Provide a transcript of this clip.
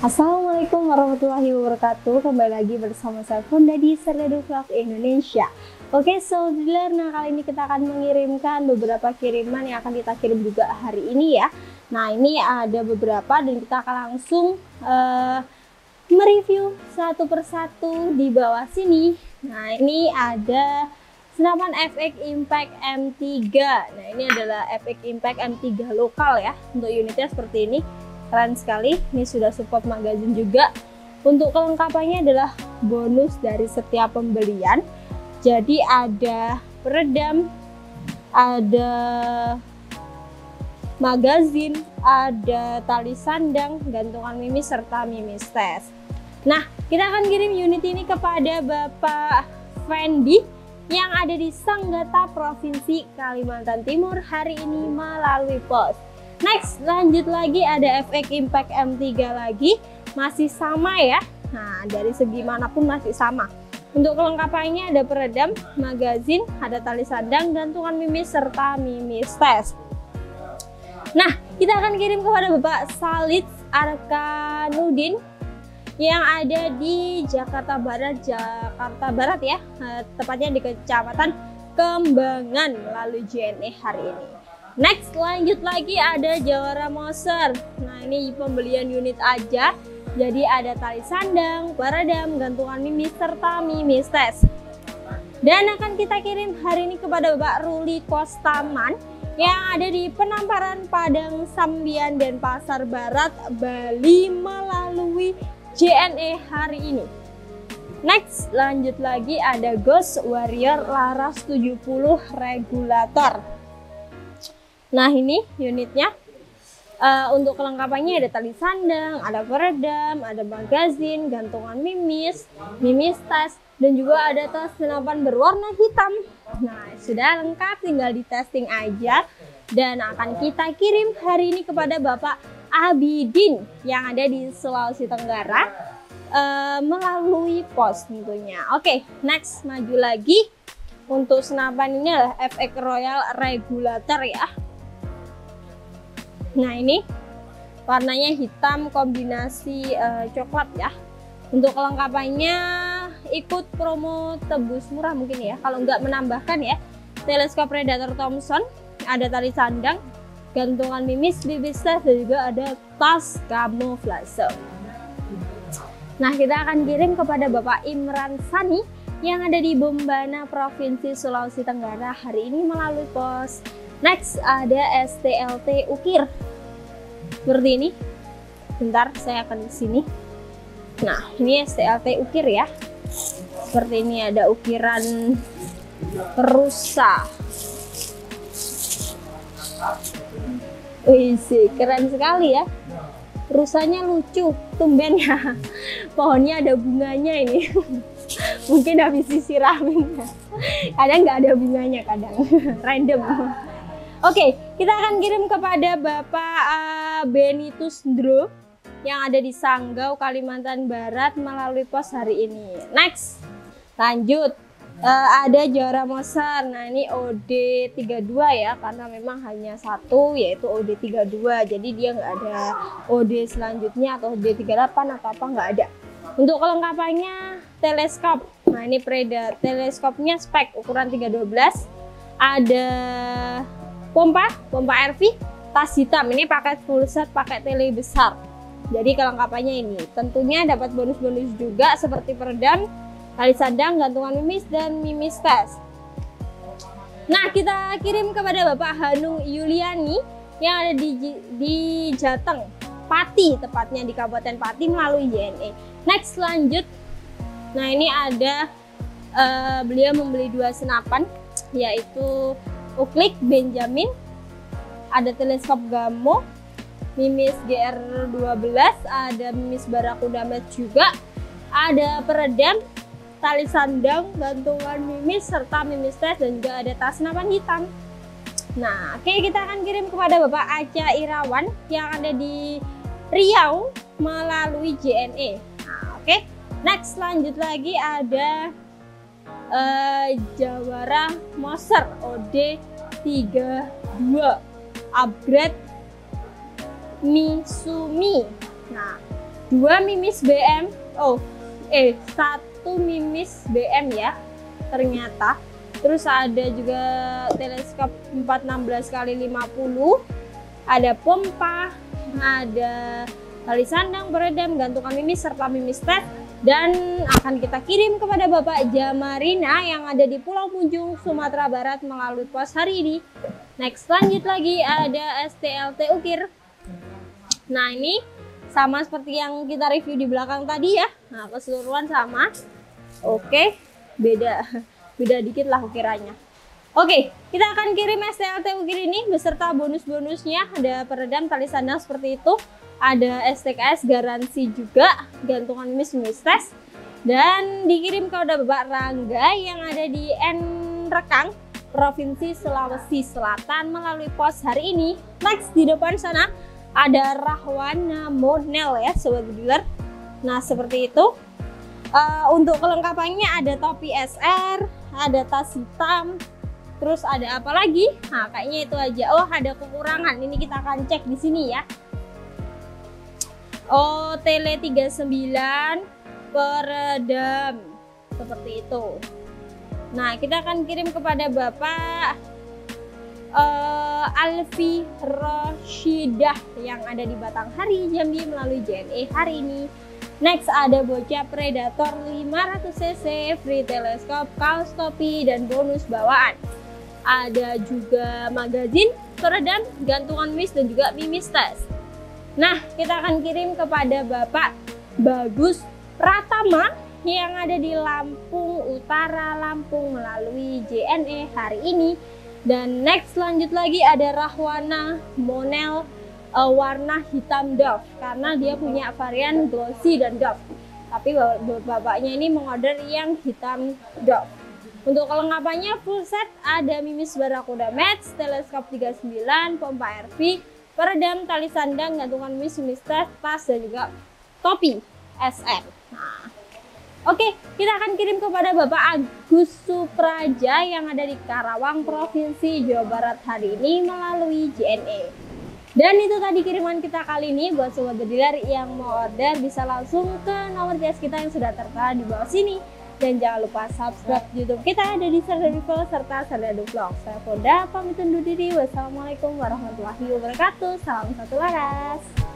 Assalamualaikum warahmatullahi wabarakatuh. Kembali lagi bersama saya Fonda di Serdadu Vlog Indonesia. Oke, so dealer, nah kali ini kita akan mengirimkan beberapa kiriman yang akan kita kirim juga hari ini ya. Nah, ini ada beberapa dan kita akan langsung mereview satu persatu di bawah sini. Nah, ini ada senapan FX Impact M3. Nah, ini adalah FX Impact M3 lokal ya. Untuk unitnya seperti ini. Keren sekali, ini sudah support magazine juga. Untuk kelengkapannya adalah bonus dari setiap pembelian. Jadi ada peredam, ada magazine, ada tali sandang, gantungan mimis, serta mimis tes. Nah, kita akan kirim unit ini kepada Bapak Fendi yang ada di Sanggata, Provinsi Kalimantan Timur hari ini melalui pos. Next, lanjut lagi ada FX Impact M3 lagi, masih sama ya. Nah, dari segi manapun masih sama. Untuk kelengkapannya ada peredam, magazine, ada tali sandang, gantungan mimis, serta mimis tes. Nah, kita akan kirim kepada Bapak Salid Arkanudin yang ada di Jakarta Barat ya, tepatnya di Kecamatan Kembangan melalui JNE hari ini. Next, lanjut lagi ada Jawara Moser. Nah, ini pembelian unit aja. Jadi ada tali sandang, peredam, gantungan mimis, serta mimis tes. Dan akan kita kirim hari ini kepada Bapak Ruli Kostaman yang ada di Penamparan, Padang, Sambian, dan Pasar Barat, Bali melalui JNE hari ini. Next, lanjut lagi ada Ghost Warrior Laras 70 regulator. Nah, ini unitnya. Untuk kelengkapannya ada tali sandang, ada peredam, ada magazine, gantungan mimis, mimis tas, dan juga ada tas senapan berwarna hitam. Nah, sudah lengkap, tinggal di testing aja. Dan akan kita kirim hari ini kepada Bapak Abidin yang ada di Sulawesi Tenggara melalui pos tentunya. Oke, next maju lagi. Untuk senapan ini adalah FX Royal Regulator ya. Nah, ini warnanya hitam kombinasi coklat ya. Untuk kelengkapannya ikut promo tebus murah mungkin ya, kalau nggak menambahkan ya. Teleskop Predator Thomson, ada tali sandang, gantungan mimis, bibis tes, dan juga ada tas kamuflase. Nah, kita akan kirim kepada Bapak Imran Sani yang ada di Bombana, Provinsi Sulawesi Tenggara hari ini melalui pos. Next, ada STLT Ukir seperti ini. Bentar, saya akan ke sini. Nah, ini STLT Ukir ya. Seperti ini, ada ukiran rusa. Wih, keren sekali ya. Rusanya lucu, tumben ya. Pohonnya ada bunganya ini. Mungkin habis disiramin. Kadang nggak ada bunganya, kadang random. Oke, kita akan kirim kepada Bapak Benitus Ndro yang ada di Sanggau, Kalimantan Barat melalui pos hari ini. Next, lanjut. Ada Jawara Moser. Nah, ini OD32 ya, karena memang hanya satu yaitu OD32. Jadi dia nggak ada OD selanjutnya atau OD38 atau apa, nggak ada. Untuk kelengkapannya teleskop. Nah, ini teleskopnya spek ukuran 312. Ada pompa RV, tas hitam. Ini pakai full set, pakai tele besar. Jadi kelengkapannya ini. Tentunya dapat bonus-bonus juga seperti peredam, tali sandang, gantungan mimis, dan mimis tes. Nah, kita kirim kepada Bapak Hanung Yuliani yang ada di Jateng, Pati, tepatnya di Kabupaten Pati melalui JNE. Next, lanjut. Nah, ini ada beliau membeli 2 senapan, yaitu Uklik Benjamin, ada teleskop Gamo, mimis GR12, ada mimis Barakuda Med juga, ada peredam, tali sandang, gantungan mimis, serta mimis tes, dan juga ada tas senapan hitam. Nah, oke, kita akan kirim kepada Bapak Aca Irawan yang ada di Riau melalui JNE. Nah, oke, next lanjut lagi ada Jawara Moser OD32 upgrade Misumi. Nah, 2 mimis BM, satu mimis BM ya ternyata. Terus ada juga teleskop 416x50, ada pompa, ada tali sandang, peredam, gantungan mimis serta mimis tes, dan akan kita kirim kepada Bapak Jamarina yang ada di Pulau Munjung, Sumatera Barat melalui pos hari ini. Next, lanjut lagi ada STLT Ukir. Nah, ini sama seperti yang kita review di belakang tadi ya. Nah, keseluruhan sama. Oke, beda dikit lah ukirannya. Oke, kita akan kirim STLT Ukir ini beserta bonus-bonusnya. Ada peredam, tali sandang seperti itu. Ada STKS garansi juga, gantungan mimis tes, dan dikirim kepada Bapak Rangga yang ada di Rekang, Provinsi Sulawesi Selatan melalui pos hari ini. Next, di depan sana ada Rahwana Monel ya sobat dealer. Nah, seperti itu. Untuk kelengkapannya ada topi SR, ada tas hitam, terus ada apa lagi? Nah, kayaknya itu aja. Oh, ada kekurangan. Ini kita akan cek di sini ya. Oh, tele 39 peredam seperti itu. Nah, kita akan kirim kepada Bapak Alfi Roshidah yang ada di Batanghari, Jambi melalui JNE hari ini. Next, ada bocah Predator 500cc, free teleskop, kaos topi, dan bonus bawaan. Ada juga magazin, peredam, gantungan mimis, dan juga mimis tes. Nah, kita akan kirim kepada Bapak Bagus Pratama yang ada di Lampung Utara, Lampung melalui JNE hari ini. Dan next, lanjut lagi ada Rahwana Monel warna hitam doff, karena dia punya varian glossy dan doff. Tapi bapaknya ini mengorder yang hitam doff. Untuk kelengkapannya full set, ada mimis Barakuda Match, teleskop 39, pompa RV, peredam, tali sandang, gantungan mimis tes, tas, dan juga topi SR. Nah, oke, kita akan kirim kepada Bapak Agus Supraja yang ada di Karawang, Provinsi Jawa Barat hari ini melalui JNE. Dan itu tadi kiriman kita kali ini. Buat sobat dealer yang mau order bisa langsung ke nomor jasa kita yang sudah tertera di bawah sini. Dan jangan lupa subscribe YouTube kita, ada di Serda Review serta Serda Vlog. Saya Fonda, pamit undur diri. Wassalamualaikum warahmatullahi wabarakatuh. Salam satu laras.